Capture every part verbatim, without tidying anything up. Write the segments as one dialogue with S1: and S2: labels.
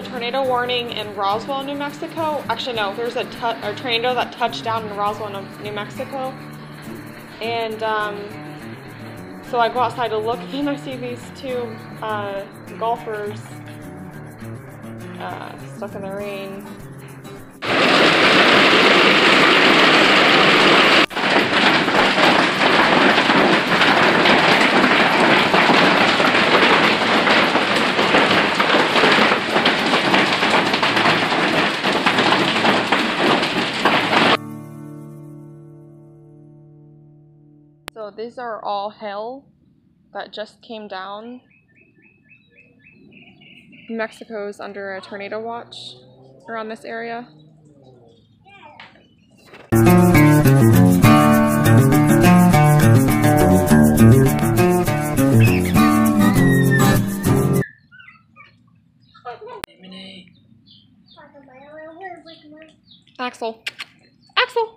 S1: a tornado warning in Roswell, New Mexico. Actually, no, there's a, a tornado that touched down in Roswell, New Mexico. And um, so I go outside to look, and I see these two uh, golfers uh, stuck in the rain. So these are all hail that just came down. Mexico's under a tornado watch around this area. Axel. Axel!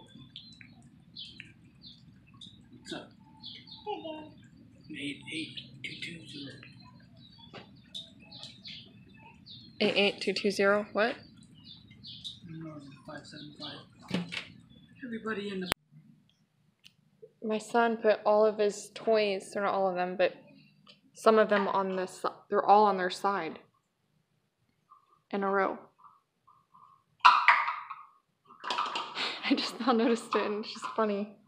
S2: What's up? Eight eight two two zero.
S1: Eight eight two two zero. What?
S2: Five seven five. Everybody in the.
S1: My son put all of his toys, or not all of them, but some of them on this. They're all on their side in a row. I just now noticed it, and it's just funny.